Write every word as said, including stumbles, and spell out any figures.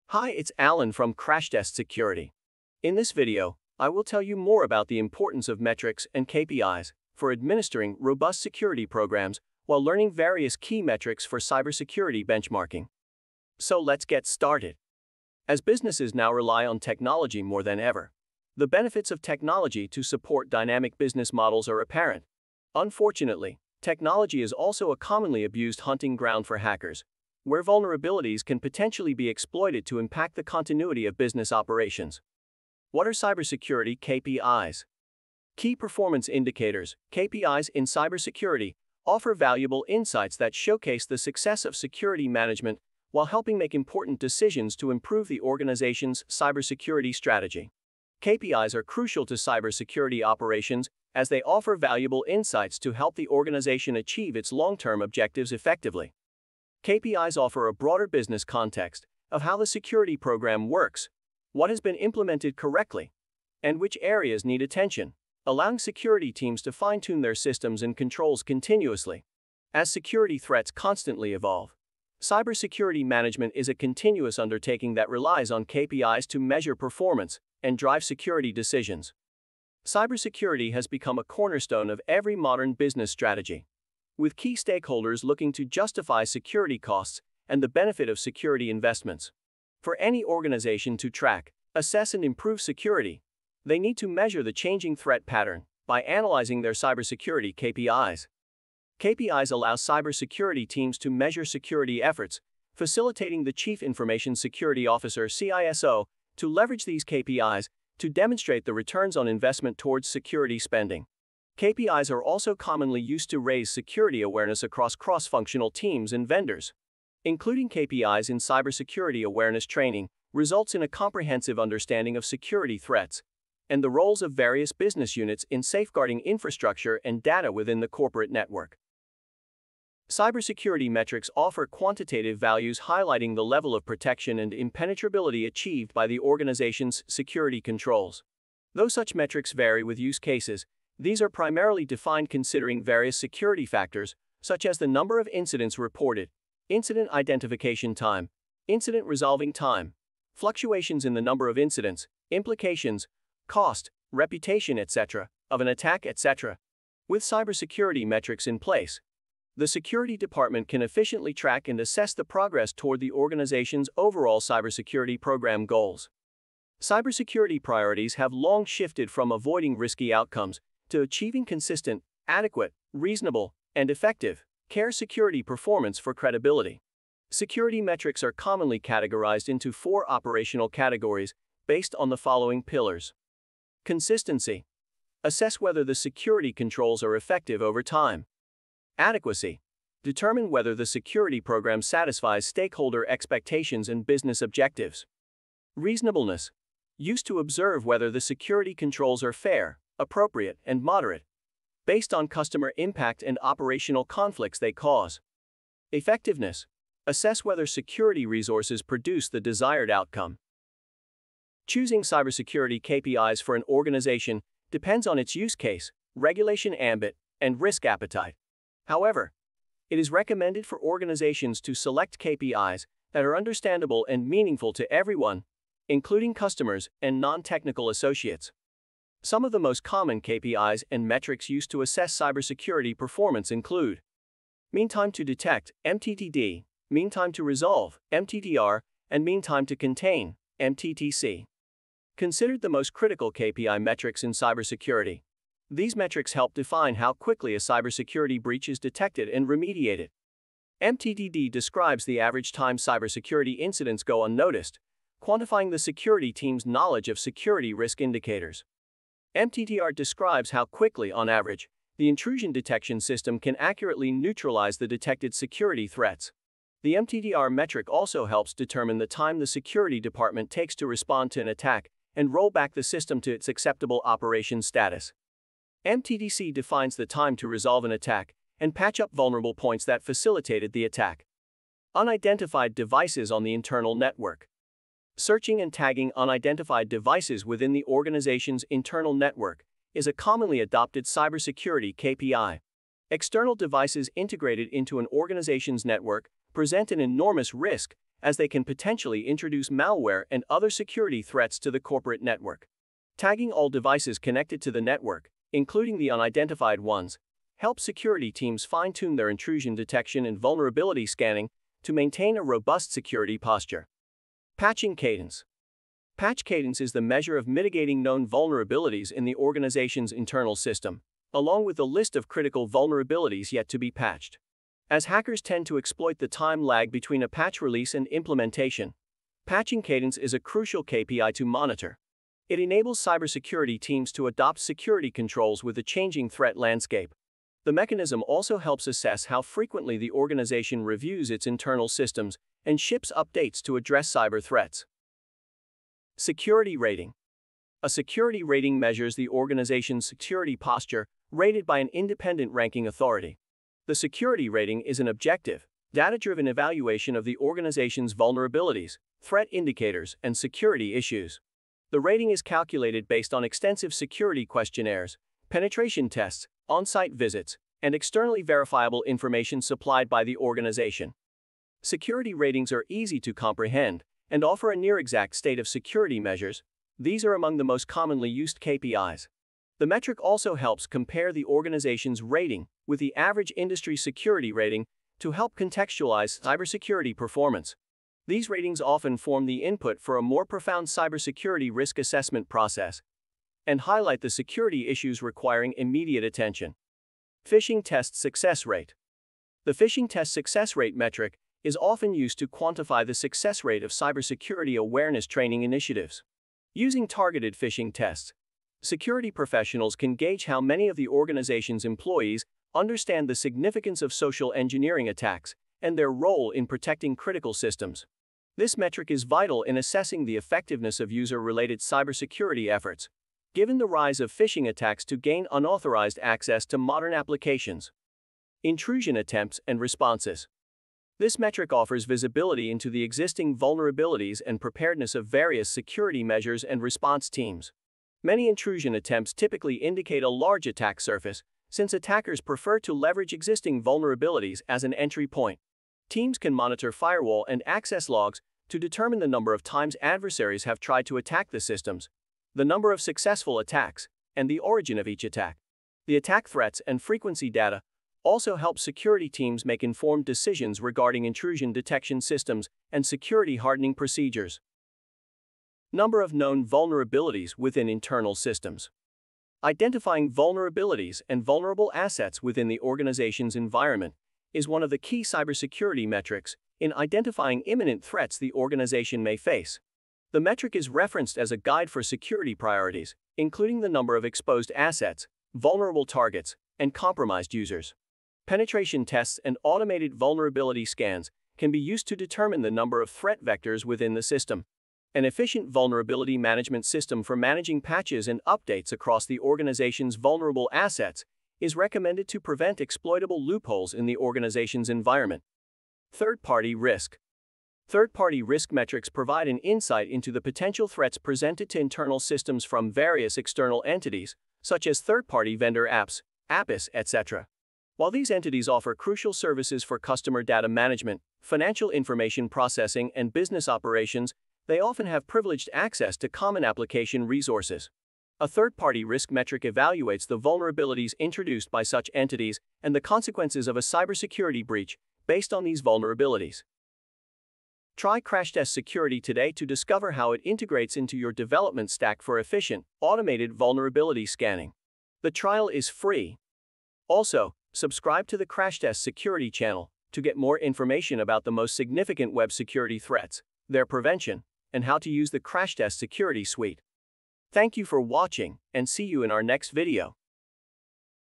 Hi, it's Alan from Crashtest Security. In this video, I will tell you more about the importance of metrics and K P Is for administering robust security programs while learning various key metrics for cybersecurity benchmarking. So let's get started. As businesses now rely on technology more than ever, the benefits of technology to support dynamic business models are apparent. Unfortunately, technology is also a commonly abused hunting ground for hackers, where vulnerabilities can potentially be exploited to impact the continuity of business operations. What are cybersecurity K P Is? Key performance indicators, K P Is in cybersecurity, offer valuable insights that showcase the success of security management while helping make important decisions to improve the organization's cybersecurity strategy. K P Is are crucial to cybersecurity operations as they offer valuable insights to help the organization achieve its long-term objectives effectively. K P Is offer a broader business context of how the security program works, what has been implemented correctly, and which areas need attention, allowing security teams to fine-tune their systems and controls continuously. As security threats constantly evolve, cybersecurity management is a continuous undertaking that relies on K P Is to measure performance and drive security decisions. Cybersecurity has become a cornerstone of every modern business strategy, with key stakeholders looking to justify security costs and the benefit of security investments. For any organization to track, assess and improve security, they need to measure the changing threat pattern by analyzing their cybersecurity K P Is. K P Is allow cybersecurity teams to measure security efforts, facilitating the Chief Information Security Officer (C I S O) to leverage these K P Is to demonstrate the returns on investment towards security spending. K P Is are also commonly used to raise security awareness across cross-functional teams and vendors. Including K P Is in cybersecurity awareness training results in a comprehensive understanding of security threats and the roles of various business units in safeguarding infrastructure and data within the corporate network. Cybersecurity metrics offer quantitative values highlighting the level of protection and impenetrability achieved by the organization's security controls. Though such metrics vary with use cases, these are primarily defined considering various security factors, such as the number of incidents reported, incident identification time, incident resolving time, fluctuations in the number of incidents, implications, cost, reputation, et cetera, of an attack, et cetera. With cybersecurity metrics in place, the security department can efficiently track and assess the progress toward the organization's overall cybersecurity program goals. Cybersecurity priorities have long shifted from avoiding risky outcomes to achieving consistent, adequate, reasonable, and effective care security performance for credibility. Security metrics are commonly categorized into four operational categories based on the following pillars. Consistency. Assess whether the security controls are effective over time. Adequacy. Determine whether the security program satisfies stakeholder expectations and business objectives. Reasonableness. Used to observe whether the security controls are fair, appropriate, and moderate, based on customer impact and operational conflicts they cause. Effectiveness. Assess whether security resources produce the desired outcome. Choosing cybersecurity K P Is for an organization depends on its use case, regulation ambit, and risk appetite. However, it is recommended for organizations to select K P Is that are understandable and meaningful to everyone, including customers and non-technical associates. Some of the most common K P Is and metrics used to assess cybersecurity performance include mean time to detect, M T T D, mean time to resolve, M T T R, and mean time to contain, M T T C. Considered the most critical K P I metrics in cybersecurity. These metrics help define how quickly a cybersecurity breach is detected and remediated. M T T D describes the average time cybersecurity incidents go unnoticed, quantifying the security team's knowledge of security risk indicators. M T T R describes how quickly, on average, the intrusion detection system can accurately neutralize the detected security threats. The M T T R metric also helps determine the time the security department takes to respond to an attack and roll back the system to its acceptable operation status. M T T C defines the time to resolve an attack and patch up vulnerable points that facilitated the attack. Unidentified devices on the internal network. Searching and tagging unidentified devices within the organization's internal network is a commonly adopted cybersecurity K P I. External devices integrated into an organization's network present an enormous risk as they can potentially introduce malware and other security threats to the corporate network. Tagging all devices connected to the network, including the unidentified ones, helps security teams fine-tune their intrusion detection and vulnerability scanning to maintain a robust security posture. Patching cadence. Patch cadence is the measure of mitigating known vulnerabilities in the organization's internal system, along with the list of critical vulnerabilities yet to be patched. As hackers tend to exploit the time lag between a patch release and implementation, patching cadence is a crucial K P I to monitor. It enables cybersecurity teams to adopt security controls with the changing threat landscape. The mechanism also helps assess how frequently the organization reviews its internal systems and ships updates to address cyber threats. Security rating. A security rating measures the organization's security posture, rated by an independent ranking authority. The security rating is an objective, data-driven evaluation of the organization's vulnerabilities, threat indicators, and security issues. The rating is calculated based on extensive security questionnaires, penetration tests, on-site visits, and externally verifiable information supplied by the organization. Security ratings are easy to comprehend and offer a near-exact state of security measures. These are among the most commonly used K P Is. The metric also helps compare the organization's rating with the average industry security rating to help contextualize cybersecurity performance. These ratings often form the input for a more profound cybersecurity risk assessment process and highlight the security issues requiring immediate attention. Phishing test success rate. The phishing test success rate metric is often used to quantify the success rate of cybersecurity awareness training initiatives. Using targeted phishing tests, security professionals can gauge how many of the organization's employees understand the significance of social engineering attacks and their role in protecting critical systems. This metric is vital in assessing the effectiveness of user-related cybersecurity efforts, given the rise of phishing attacks to gain unauthorized access to modern applications. Intrusion attempts and responses. This metric offers visibility into the existing vulnerabilities and preparedness of various security measures and response teams. Many intrusion attempts typically indicate a large attack surface, since attackers prefer to leverage existing vulnerabilities as an entry point. Teams can monitor firewall and access logs to determine the number of times adversaries have tried to attack the systems, the number of successful attacks, and the origin of each attack. The attack threats and frequency data also help security teams make informed decisions regarding intrusion detection systems and security hardening procedures. Number of known vulnerabilities within internal systems. Identifying vulnerabilities and vulnerable assets within the organization's environment is one of the key cybersecurity metrics in identifying imminent threats the organization may face. The metric is referenced as a guide for security priorities, including the number of exposed assets, vulnerable targets, and compromised users. Penetration tests and automated vulnerability scans can be used to determine the number of threat vectors within the system. An efficient vulnerability management system for managing patches and updates across the organization's vulnerable assets is recommended to prevent exploitable loopholes in the organization's environment. Third-party risk. Third-party risk metrics provide an insight into the potential threats presented to internal systems from various external entities, such as third-party vendor apps, apps, et cetera. While these entities offer crucial services for customer data management, financial information processing, and business operations, they often have privileged access to common application resources. A third-party risk metric evaluates the vulnerabilities introduced by such entities and the consequences of a cybersecurity breach based on these vulnerabilities. Try Crashtest Security today to discover how it integrates into your development stack for efficient, automated vulnerability scanning. The trial is free. Also, subscribe to the Crashtest Security Channel to get more information about the most significant web security threats, their prevention, and how to use the Crashtest Security Suite. Thank you for watching, and see you in our next video.